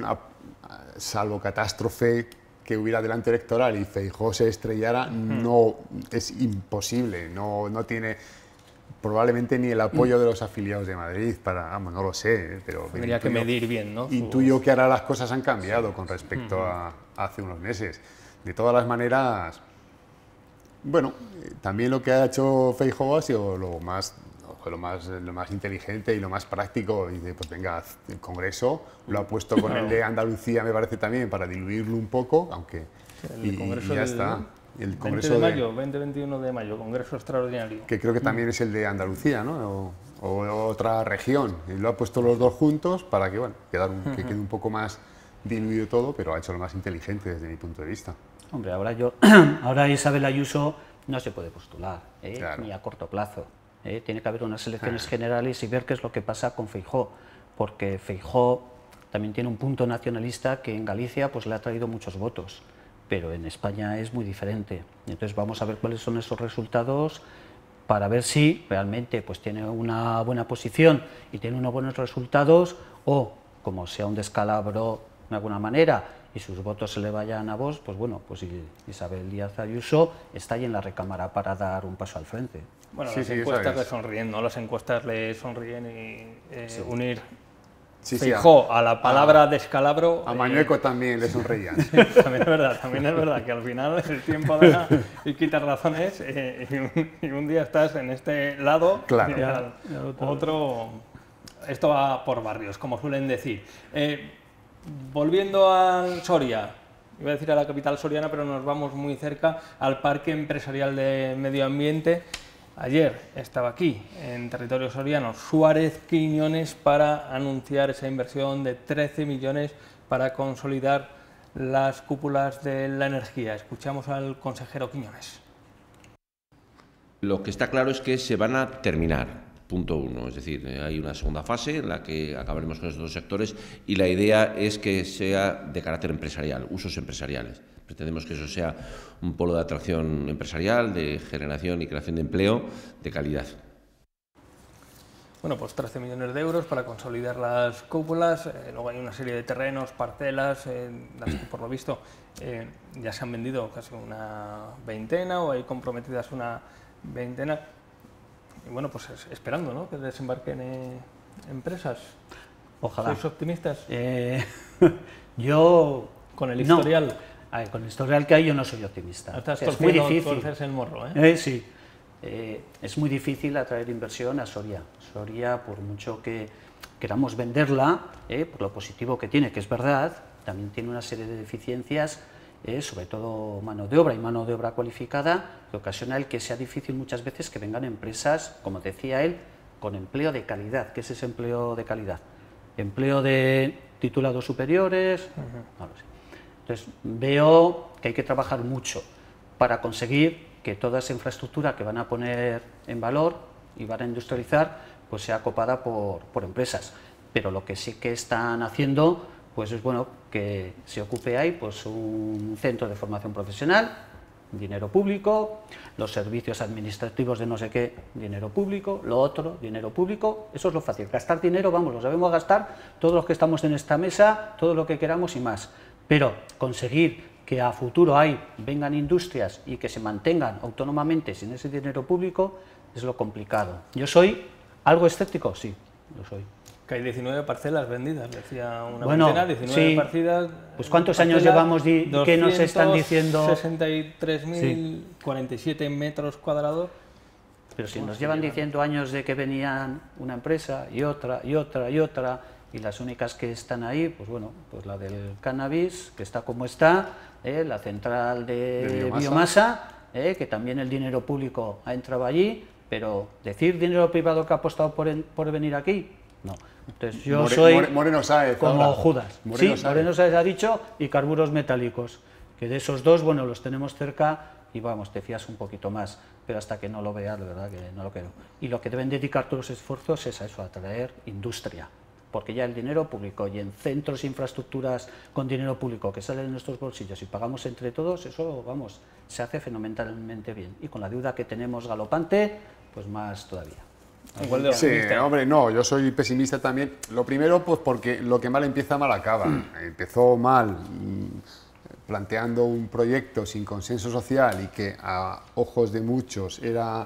salvo catástrofe que hubiera delante electoral y Feijóo se estrellara, no es imposible, no tiene probablemente ni el apoyo de los afiliados de Madrid para, no lo sé, pero tendría que medir bien, ¿no? Intuyo que ahora las cosas han cambiado con respecto a hace unos meses. De todas las maneras, bueno, también lo que ha hecho Feijóo ha sido lo más inteligente y lo más práctico. Y dice, pues venga, el Congreso lo ha puesto con el de Andalucía, me parece también, para diluirlo un poco, aunque el Congreso y ya está. El 20-21 de mayo, Congreso Extraordinario. Que creo que también es el de Andalucía, ¿no? O otra región. Y lo ha puesto los dos juntos para que, bueno, que quede un poco más diluido todo, pero ha hecho lo más inteligente desde mi punto de vista. Hombre, ahora Isabel Ayuso no se puede postular, claro, ni a corto plazo. Tiene que haber unas elecciones generales y ver qué es lo que pasa con Feijóo, porque Feijóo también tiene un punto nacionalista que en Galicia pues le ha traído muchos votos, pero en España es muy diferente. Entonces vamos a ver cuáles son esos resultados para ver si realmente pues tiene una buena posición y tiene unos buenos resultados, o como sea un descalabro de alguna manera y sus votos se le vayan a Vox, pues bueno, pues Isabel Díaz Ayuso está ahí en la recámara para dar un paso al frente. Bueno, las encuestas le sonríen, ¿no? Las encuestas le sonríen y unir Feijóo a la palabra descalabro... A Mañueco también le sonreían. También es verdad que al final el tiempo da y quita razones y un día estás en este lado, claro, y al otro... Esto va por barrios, como suelen decir. Volviendo a Soria, iba a decir a la capital soriana, pero nos vamos muy cerca, al Parque Empresarial de Medio Ambiente. Ayer estaba aquí, en territorio soriano, Suárez Quiñones para anunciar esa inversión de 13 millones para consolidar las cúpulas de la energía. Escuchamos al consejero Quiñones. Lo que está claro es que se van a terminar, punto uno, es decir, hay una segunda fase en la que acabaremos con estos dos sectores y la idea es que sea de carácter empresarial, usos empresariales. Pretendemos que eso sea un polo de atracción empresarial, de generación y creación de empleo de calidad. Bueno, pues 13 millones de euros para consolidar las cúpulas, luego hay una serie de terrenos, parcelas, las que por lo visto ya se han vendido casi una veintena o hay comprometidas una veintena. Y bueno, pues esperando, ¿no?, que desembarquen empresas. Ojalá. ¿Sois optimistas? Yo... Con el historial... No. A ver, con el historial que hay yo no soy optimista. Estás es muy difícil. Torcerse el morro, ¿eh? Sí. Es muy difícil atraer inversión a Soria. Soria, por mucho que queramos venderla, por lo positivo que tiene, que es verdad, también tiene una serie de deficiencias, sobre todo mano de obra cualificada, que ocasiona el que sea difícil muchas veces que vengan empresas, como decía él, con empleo de calidad. ¿Qué es ese empleo de calidad? Empleo de titulados superiores, no lo sé. Entonces, veo que hay que trabajar mucho para conseguir que toda esa infraestructura que van a poner en valor y van a industrializar, pues sea copada por empresas. Pero lo que sí que están haciendo, pues es bueno que se ocupe ahí pues un centro de formación profesional, dinero público, los servicios administrativos de no sé qué, dinero público, lo otro, dinero público. Eso es lo fácil. Gastar dinero, vamos, lo sabemos gastar todos los que estamos en esta mesa, todo lo que queramos y más. Pero conseguir que a futuro vengan industrias y que se mantengan autónomamente sin ese dinero público es lo complicado. ¿Yo soy algo escéptico? Sí, lo soy. Que hay 19 parcelas vendidas, decía una veintena, 19 sí. partidas. Pues ¿cuántos años llevamos que nos están diciendo? 63.047 metros cuadrados. Pero si nos llevan diciendo años de que venían una empresa y otra, y otra, y otra, y las únicas que están ahí, pues bueno, pues la del cannabis, que está como está, la central de biomasa, que también el dinero público ha entrado allí, pero decir dinero privado que ha apostado por venir aquí, no. Entonces yo soy Moreno Sáez, como ahora. Judas. Moreno Sí, Sáez. Moreno Sáez ha dicho, y carburos metálicos, que de esos dos, bueno, los tenemos cerca y vamos, te fías un poquito más, pero hasta que no lo veas, de verdad que no lo creo. Y lo que deben dedicar todos los esfuerzos es a eso, a traer industria, porque ya el dinero público y en centros e infraestructuras con dinero público que sale de nuestros bolsillos y pagamos entre todos, eso, vamos, se hace fenomenalmente bien. Y con la deuda que tenemos galopante, pues más todavía. Sí, hombre, no, yo soy pesimista también. Lo primero, pues porque lo que mal empieza, mal acaba. Empezó mal, planteando un proyecto sin consenso social y que a ojos de muchos era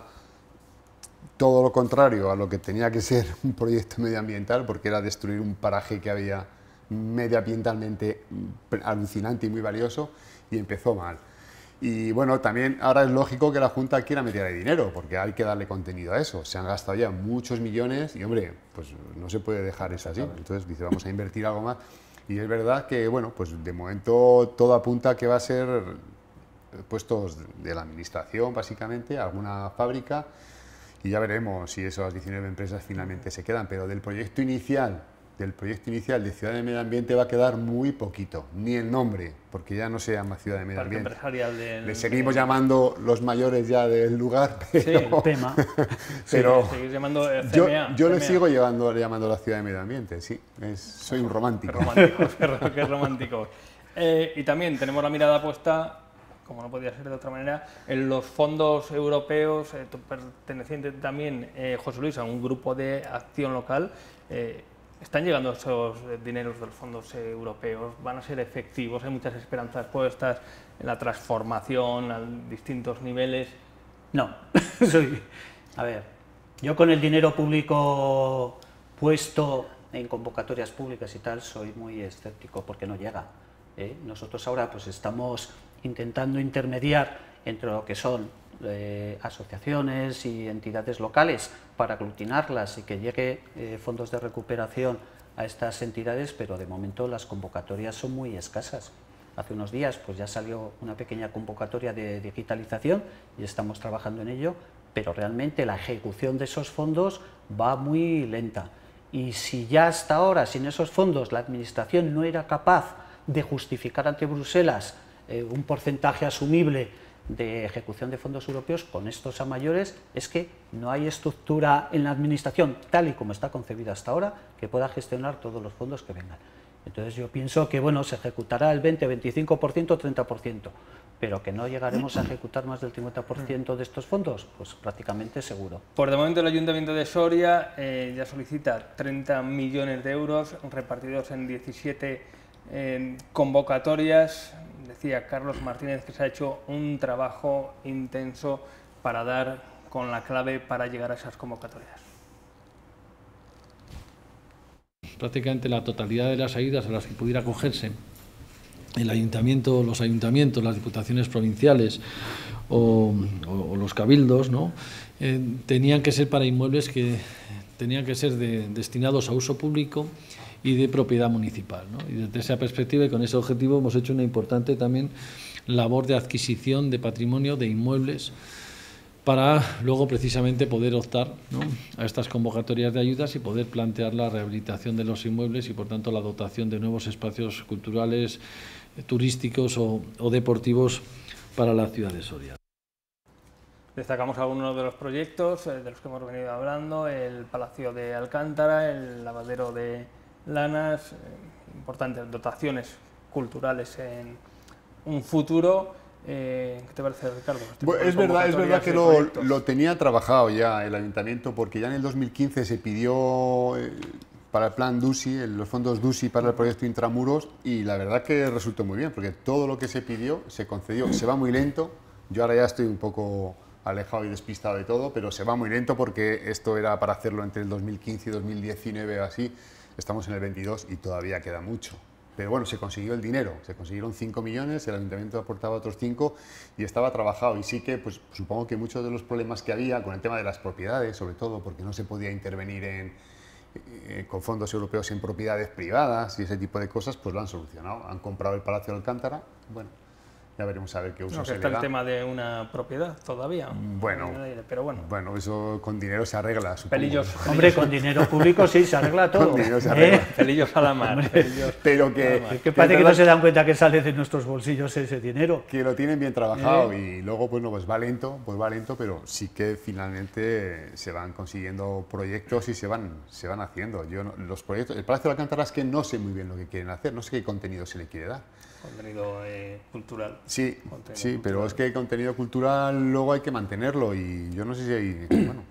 todo lo contrario a lo que tenía que ser un proyecto medioambiental, porque era destruir un paraje que había medioambientalmente alucinante y muy valioso, y empezó mal. Y bueno, también ahora es lógico que la Junta quiera meter ahí dinero, porque hay que darle contenido a eso. Se han gastado ya muchos millones y, hombre, pues no se puede dejar eso así. Entonces dice, vamos a invertir algo más. Y es verdad que, bueno, pues de momento todo apunta a que va a ser puestos de la administración, básicamente, alguna fábrica, y ya veremos si esas 19 empresas finalmente se quedan. Pero del proyecto inicial de Ciudad de Medio Ambiente va a quedar muy poquito, ni el nombre, porque ya no se llama Ciudad de Medio Ambiente. Le seguimos llamando los mayores ya del lugar, pero, sí, el tema. Pero sí, llamando CMA, yo le sigo llamando la Ciudad de Medio Ambiente, sí, soy un romántico. Qué romántico. Y también tenemos la mirada puesta, como no podía ser de otra manera, en los fondos europeos, perteneciente también, José Luis, a un grupo de acción local. ¿Están llegando esos dineros de los fondos europeos? ¿Van a ser efectivos? Hay muchas esperanzas puestas en la transformación a distintos niveles. No, a ver, yo con el dinero público puesto en convocatorias públicas y tal soy muy escéptico porque no llega. Nosotros ahora pues estamos intentando intermediar entre lo que son asociaciones y entidades locales para aglutinarlas y que llegue fondos de recuperación a estas entidades, pero de momento las convocatorias son muy escasas. Hace unos días pues ya salió una pequeña convocatoria de digitalización y estamos trabajando en ello, pero realmente la ejecución de esos fondos va muy lenta. Y si ya hasta ahora, sin esos fondos, la Administración no era capaz de justificar ante Bruselas un porcentaje asumible de ejecución de fondos europeos, con estos a mayores, es que no hay estructura en la Administración, tal y como está concebida hasta ahora, que pueda gestionar todos los fondos que vengan. Entonces yo pienso que bueno, se ejecutará el 20, 25%, 30%, pero que no llegaremos a ejecutar más del 50% de estos fondos, pues prácticamente seguro. Por de momento el Ayuntamiento de Soria ya solicita 30 millones de euros repartidos en 17 convocatorias. Decía Carlos Martínez que se ha hecho un trabajo intenso para dar con la clave para llegar a esas convocatorias. Prácticamente la totalidad de las ayudas a las que pudiera acogerse el ayuntamiento, los ayuntamientos, las diputaciones provinciales o los cabildos, ¿no? Tenían que ser para inmuebles que tenían que ser destinados a uso público y de propiedad municipal, ¿no? Y desde esa perspectiva y con ese objetivo hemos hecho una importante también labor de adquisición de patrimonio, de inmuebles, para luego precisamente poder optar, ¿no?, a estas convocatorias de ayudas y poder plantear la rehabilitación de los inmuebles y por tanto la dotación de nuevos espacios culturales, turísticos o deportivos para la ciudad de Soria. Destacamos algunos de los proyectos de los que hemos venido hablando: el Palacio de Alcántara, el lavadero de Lanas, importantes dotaciones culturales en un futuro. ¿Qué te parece, Ricardo? Es verdad que lo tenía trabajado ya el Ayuntamiento, porque ya en el 2015 se pidió para el plan DUSI, los fondos DUSI para el proyecto Intramuros, y la verdad que resultó muy bien, porque todo lo que se pidió se concedió. Se va muy lento, yo ahora ya estoy un poco alejado y despistado de todo, pero se va muy lento porque esto era para hacerlo entre el 2015 y 2019 o así. Estamos en el 22 y todavía queda mucho. Pero bueno, se consiguió el dinero, se consiguieron 5 millones, el ayuntamiento aportaba otros 5 y estaba trabajado. Y sí que, pues supongo que muchos de los problemas que había con el tema de las propiedades, sobre todo porque no se podía intervenir con fondos europeos en propiedades privadas y ese tipo de cosas, pues lo han solucionado. Han comprado el Palacio de Alcántara, bueno, ya veremos a ver qué uso se le da. Está el tema de una propiedad todavía. Bueno, pero bueno. Bueno, eso con dinero se arregla, supongo. Pelillos. Hombre, con dinero público sí, se arregla todo. Con dinero se arregla. Pelillos a la mar. Pero que... que parece que no se dan cuenta que sale de nuestros bolsillos ese dinero. Que lo tienen bien trabajado y luego, pues va lento, pero sí que finalmente se van consiguiendo proyectos y se van haciendo. Los proyectos, el Palacio de Alcántara es que no sé muy bien lo que quieren hacer, no sé qué contenido se le quiere dar. Contenido cultural. Sí, pero es que el contenido cultural luego hay que mantenerlo y yo no sé si hay,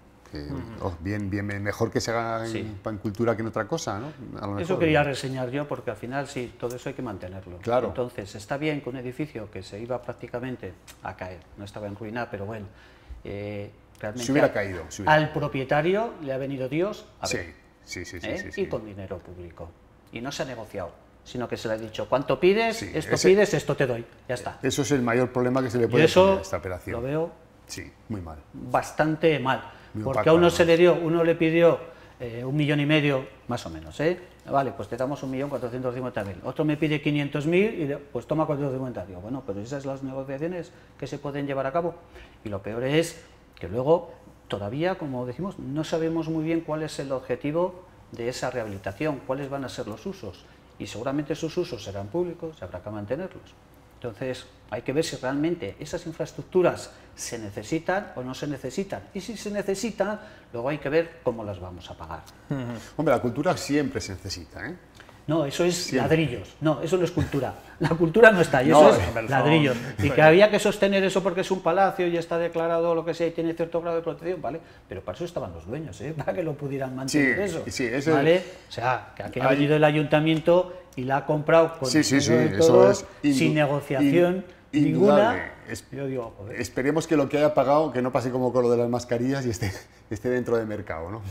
mejor que se haga en cultura que en otra cosa, ¿no? A lo mejor, eso quería reseñar yo, porque al final sí, todo eso hay que mantenerlo. Claro. Entonces, está bien que un edificio que se iba prácticamente a caer, no estaba en ruina, pero bueno, realmente se hubiera caído. Al propietario le ha venido Dios a ver. Sí. Y con dinero público. Y no se ha negociado, sino que se le ha dicho, ¿cuánto pides? Esto te doy, ya está. Eso es el mayor problema que se le puede poner a esta operación. Lo veo muy mal. Bastante mal, porque a uno se le dio, uno le pidió 1,5 millones, más o menos, vale, pues te damos 1.450.000, otro me pide 500.000 y pues toma 450, digo, bueno, pero esas son las negociaciones que se pueden llevar a cabo, y lo peor es que luego, todavía, como decimos, no sabemos muy bien cuál es el objetivo de esa rehabilitación, cuáles van a ser los usos. Y seguramente esos usos serán públicos, habrá que mantenerlos. Entonces, hay que ver si realmente esas infraestructuras se necesitan o no se necesitan. Y si se necesitan, luego hay que ver cómo las vamos a pagar. Hombre, la cultura siempre se necesita, ¿eh? No, eso es ladrillos. No, eso no es cultura. La cultura no está ahí, eso es ladrillos. Y que había que sostener eso porque es un palacio y está declarado lo que sea y tiene cierto grado de protección, ¿vale? Pero para eso estaban los dueños, para que lo pudieran mantener eso. ¿Vale? O sea, que aquí ha venido el ayuntamiento y la ha comprado con sin negociación ninguna. Yo digo, joder. Esperemos que lo que haya pagado, que no pase como con lo de las mascarillas y esté dentro del mercado, ¿no?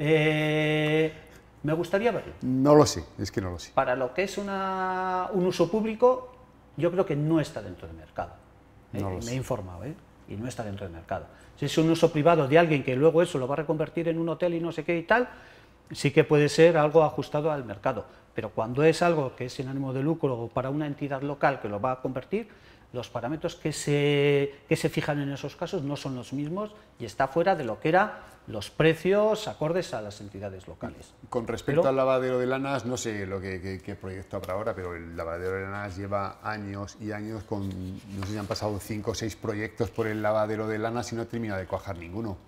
Me gustaría verlo. No lo sé, es que no lo sé. Para lo que es un uso público, yo creo que no está dentro del mercado. Me he informado, y no está dentro del mercado. Si es un uso privado de alguien que luego eso lo va a reconvertir en un hotel y no sé qué y tal, sí que puede ser algo ajustado al mercado. Pero cuando es algo que es sin ánimo de lucro o para una entidad local que lo va a convertir, los parámetros que se fijan en esos casos no son los mismos y está fuera de lo que eran los precios acordes a las entidades locales. Con respecto al lavadero de Lanas, no sé qué proyecto habrá ahora, pero el lavadero de Lanas lleva años y años no sé si han pasado 5 o 6 proyectos por el lavadero de Lanas y no termina de cuajar ninguno.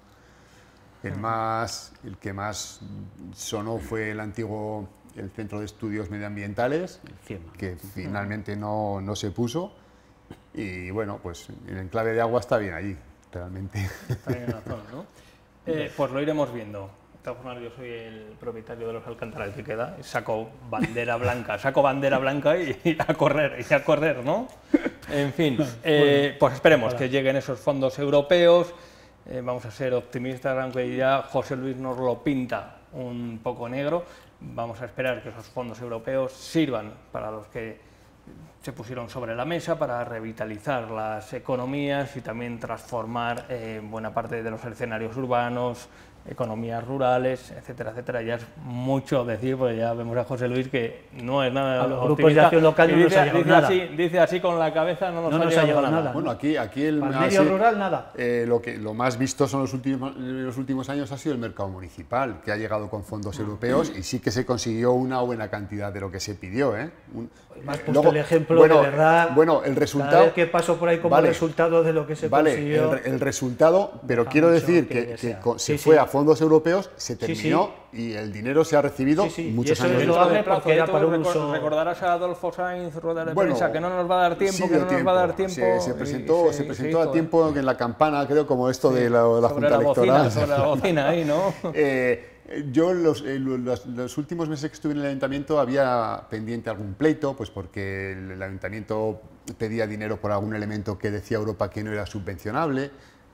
El que más sonó fue el Centro de Estudios Medioambientales, que finalmente no se puso. Y bueno, pues el enclave de agua está bien allí, realmente. Está bien en la zona, ¿no? Pues lo iremos viendo. De todas formas, yo soy el propietario de los Alcántaras que queda. Saco bandera blanca y a correr, ¿no? En fin, pues esperemos que lleguen esos fondos europeos. Vamos a ser optimistas, aunque ya José Luis nos lo pinta un poco negro. Vamos a esperar que esos fondos europeos sirvan para los que se pusieron sobre la mesa, para revitalizar las economías y también transformar buena parte de los escenarios urbanos, economías rurales, etcétera, etcétera. Ya es mucho decir, porque ya vemos a José Luis que no es nada. A los grupos de acción local no nos ha llegado nada. Dice así con la cabeza, no nos ha llegado nada. Bueno, aquí el medio rural nada. Lo más vistoso en los últimos años ha sido el mercado municipal, que ha llegado con fondos europeos y sí que se consiguió una buena cantidad de lo que se pidió, Me has puesto el ejemplo, de verdad. Bueno, el resultado. Cada vez que pasó por ahí como resultado de lo que se consiguió. El resultado, pero quiero decir que se fue a fondos europeos, se terminó y el dinero se ha recibido muchos años después. Porque era para un uso... Recordarás a Adolfo Sainz, rueda de prensa, que no nos va a dar tiempo, Se presentó a tiempo en la campana, creo, como esto de la Junta Electoral. Sobre la bocina ahí, ¿no? Yo los últimos meses que estuve en el ayuntamiento había pendiente algún pleito, pues porque el ayuntamiento pedía dinero por algún elemento que decía Europa que no era subvencionable.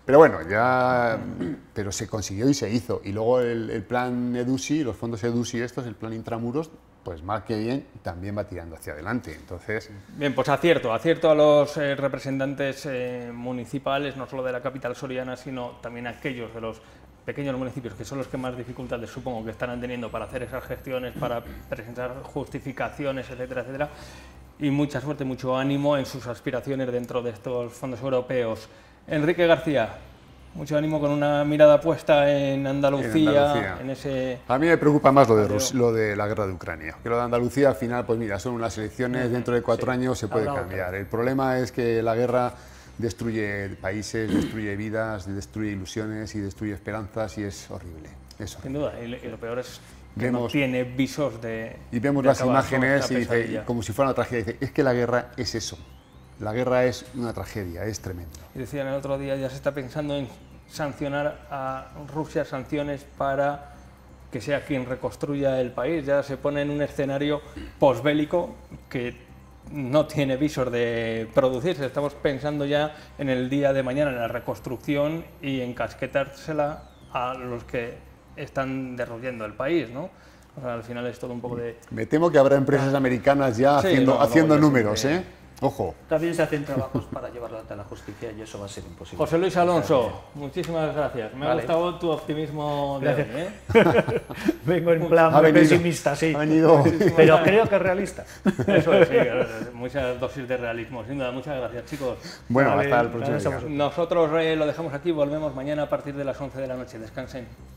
Pero bueno, pero se consiguió y se hizo. Y luego el plan EDUSI, los fondos EDUSI estos, el plan Intramuros, pues mal que bien, también va tirando hacia adelante. Entonces... Bien, pues acierto a los representantes municipales, no solo de la capital soriana, sino también aquellos de los pequeños municipios, que son los que más dificultades supongo que estarán teniendo para hacer esas gestiones, para presentar justificaciones, etcétera, etcétera. Y mucha suerte, mucho ánimo en sus aspiraciones dentro de estos fondos europeos. Enrique García, mucho ánimo con una mirada puesta en Andalucía, en ese... A mí me preocupa más lo de la guerra de Ucrania, que lo de Andalucía al final, pues mira, son unas elecciones, dentro de 4 años se puede cambiar. El problema es que la guerra destruye países, destruye vidas, destruye ilusiones y destruye esperanzas y es horrible. Sin duda, y lo peor es que no tiene visos de... Y vemos las imágenes y dice, como si fuera una tragedia, dice, es que la guerra es eso. La guerra es una tragedia, es tremendo. Y decían el otro día, ya se está pensando en sancionar a Rusia, sanciones para que sea quien reconstruya el país. Ya se pone en un escenario posbélico que no tiene visos de producirse. Estamos pensando ya en el día de mañana, en la reconstrucción y en casquetársela a los que están derruyendo el país, ¿no? O sea, al final es todo un poco de... Me temo que habrá empresas americanas ya haciendo números, ¿eh? Ojo. También se hacen trabajos para llevarlo ante la justicia y eso va a ser imposible. José Luis Alonso, muchísimas gracias. Me ha gustado tu optimismo de hoy, ¿eh? Vengo en plan pesimista, sí. Pero creo que es realista. Eso es, sí, muchas dosis de realismo. Sin duda, muchas gracias, chicos. Bueno, hasta el próximo día. Nosotros lo dejamos aquí, volvemos mañana a partir de las 11 de la noche. Descansen.